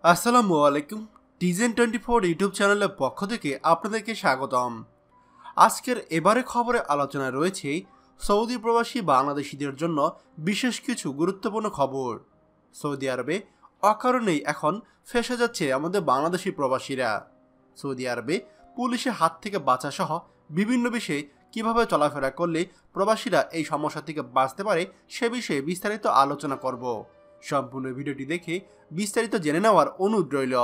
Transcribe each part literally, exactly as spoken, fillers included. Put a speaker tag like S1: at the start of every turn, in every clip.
S1: আসসালামু আলাইকুম। টিজেন twenty four YouTube চ্যানেলের পক্ষ থেকে আপনাদেরকে স্বাগতম। আজকের এবারে খবরে আলোচনায় রয়েছে সৌদি প্রবাসী বাংলাদেশিদের জন্য বিশেষ কিছু গুরুত্বপূর্ণ খবর। সৌদি আরবে অকারণেই এখন ফেঁসে যাচ্ছে আমাদের বাংলাদেশি প্রবাসীরা। সৌদি আরবে পুলিশের হাত থেকে বাঁচা সহ বিভিন্ন বিষয়ে কিভাবে চলাফেরা করলে প্রবাসীরা এই সমস্যা থেকে বাঁচতে পারে সে বিষয়ে বিস্তারিত আলোচনা করব। সম্পূর্ণ ভিডিওটি দেখে বিস্তারিত জেনে নেওয়ার অনুরোধ রইল।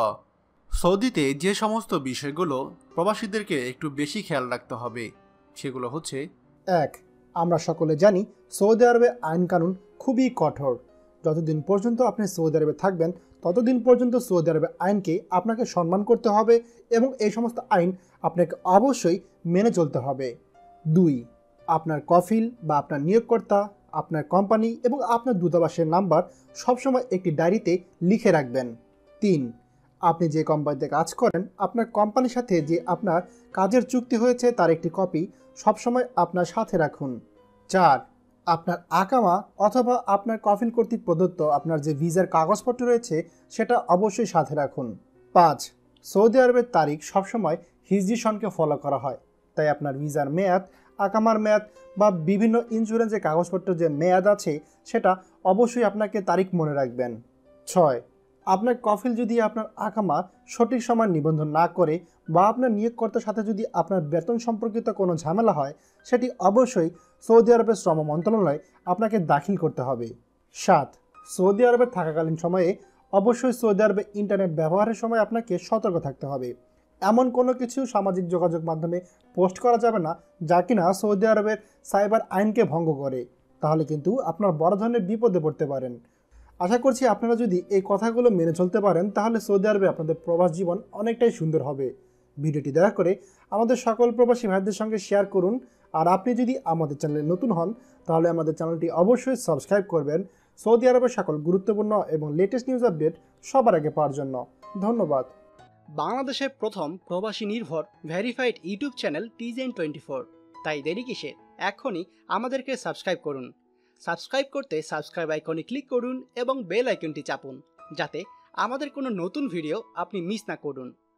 S1: সৌদিতে যে সমস্ত বিষয়গুলো প্রবাসীদেরকে একটু বেশি খেয়াল রাখতে হবে সেগুলো হচ্ছে:
S2: এক, আমরা সকলে জানি সৌদি আরবে আইন কানুন খুবই কঠোর। যতদিন পর্যন্ত আপনি সৌদি আরবে থাকবেন ততদিন পর্যন্ত সৌদি আরবে আইনকে আপনাকে সম্মান করতে হবে এবং এই সমস্ত আইন আপনাকে অবশ্যই মেনে চলতে হবে। দুই, আপনার কফিল বা আপনার নিয়োগকর্তা, আপনার কোম্পানি এবং আপনার দূতাবাসের নাম্বার সবসময় একটি ডায়েরিতে লিখে রাখবেন। তিন, আপনি যে কোম্পানিতে কাজ করেন আপনার কোম্পানির সাথে যে আপনার কাজের চুক্তি হয়েছে তার একটি কপি সবসময় আপনার সাথে রাখুন। চার, আপনার আকামা অথবা আপনার কফিল কর্তৃক প্রদত্ত আপনার যে ভিসার কাগজপত্র রয়েছে সেটা অবশ্যই সাথে রাখুন। পাঁচ, সৌদি আরবের তারিখ সবসময় হিজরি সনকে ফলো করা হয়, তাই আপনার ভিসার মেয়াদ, আকামার মেয়াদ বা বিভিন্ন ইন্স্যুরেন্সের কাগজপত্রের যে মেয়াদ আছে সেটা অবশ্যই আপনাকে তারিখ মনে রাখবেন। ছয়, আপনার কফিল যদি আপনার আকামা সঠিক সময় নিবন্ধন না করে বা আপনার নিয়োগকর্তার সাথে যদি আপনার বেতন সম্পর্কিত কোনো ঝামেলা হয় সেটি অবশ্যই সৌদি আরবের শ্রম মন্ত্রণালয় আপনাকে দাখিল করতে হবে। সাত, সৌদি আরবে থাকাকালীন সময়ে অবশ্যই সৌদি আরবে ইন্টারনেট ব্যবহারের সময় আপনাকে সতর্ক থাকতে হবে। এমন কোনো কিছু সামাজিক যোগাযোগ মাধ্যমে পোস্ট করা যাবে না যা কিনা সৌদি আরবের সাইবার আইনকে ভঙ্গ করে, তাহলে কিন্তু আপনার বড় ধরনের বিপদে পড়তে পারেন। আশা করছি আপনারা যদি এই কথাগুলো মেনে চলতে পারেন তাহলে সৌদি আরবে আপনাদের প্রবাস জীবন অনেকটাই সুন্দর হবে। ভিডিওটি দয়া করে আমাদের সকল প্রবাসী ভাইদের সঙ্গে শেয়ার করুন। আর আপনি যদি আমাদের চ্যানেলে নতুন হন তাহলে আমাদের চ্যানেলটি অবশ্যই সাবস্ক্রাইব করবেন সৌদি আরবের সকল গুরুত্বপূর্ণ এবং লেটেস্ট নিউজ আপডেট সবার আগে পাওয়ার জন্য। ধন্যবাদ।
S3: বাংলাদেশের প্রথম প্রবাসী নির্ভর verified YouTube channel citizen twenty four, তাই দেরি কিসের, এখনই আমাদেরকে সাবস্ক্রাইব করুন। সাবস্ক্রাইব করতে সাবস্ক্রাইব আইকনে ক্লিক করুন এবং বেল আইকনটি চাপুন যাতে আমাদের কোনো নতুন ভিডিও আপনি মিস না করুন।